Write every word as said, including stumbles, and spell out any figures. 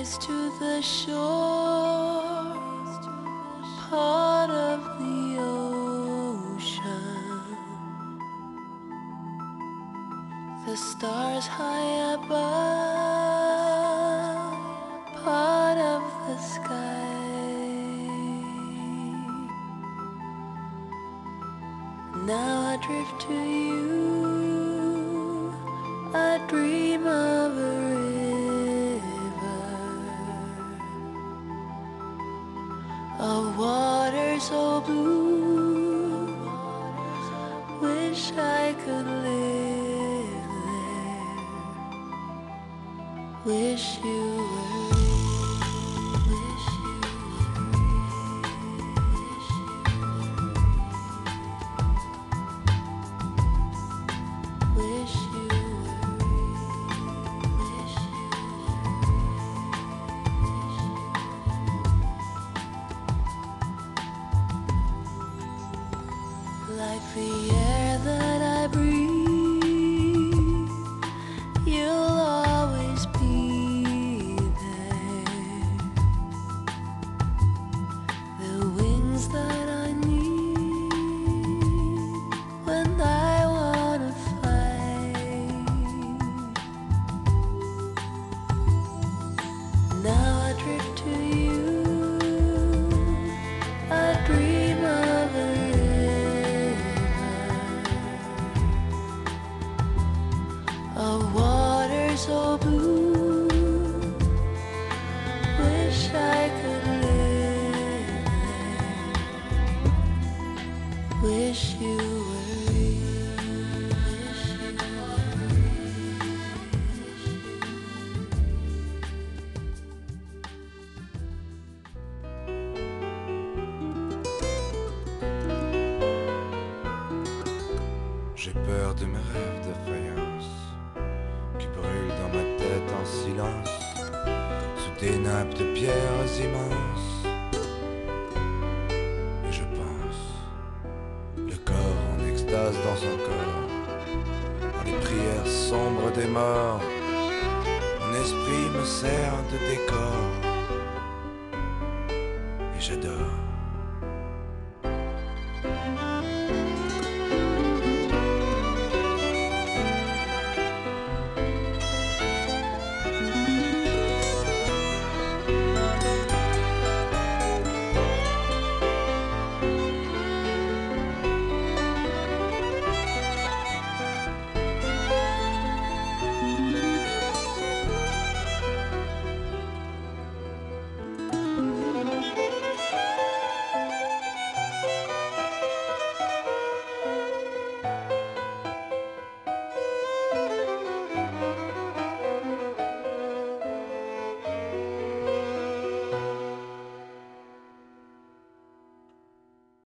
rise to the shore, part of the ocean. The stars high above, part of the sky. Now I drift to you, I dream of a river, of water so blue, wish I could live there, wish you were. Like the air that I breathe, you'll always be there. The wings that I need when I wanna fly. Now I drift to you, I dream of a of water so blue, wish I could live there, wish you were J'ai peur de mes rêves de faïence qui brûlent dans ma tête en silence sous des nappes de pierres immenses. Et je pense, le corps en extase dans son corps, dans les prières sombres des morts, mon esprit me sert de décor et j'adore.